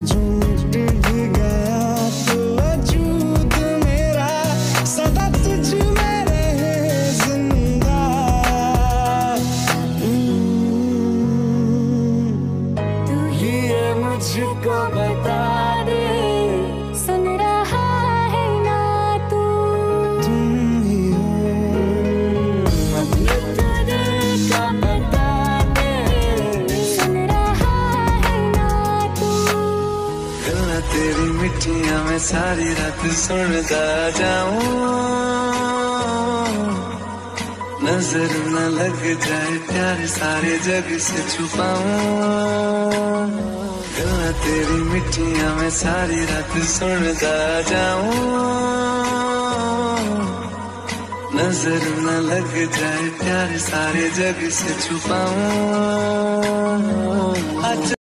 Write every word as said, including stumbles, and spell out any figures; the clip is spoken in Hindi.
छूट भी गया तो वजूद मेरा सदा तुझ में रहे जिंदा। तू ही है मुझको बता दे, सुन रहा है ना तू? तुम ही हो अपने तो दिल का बता दे, सुन रहा है ना तू? गल्ला तेरी मिट्टियां मैं सारी रात सुनता जाऊं, नजर न लग जाए प्यार सारे जग से छुपाऊं। गल्ला तेरी मिट्टियां मैं सारी रात सुनता जाऊं, नजर न लग जाए प्यार सारे जग से छुपाऊं।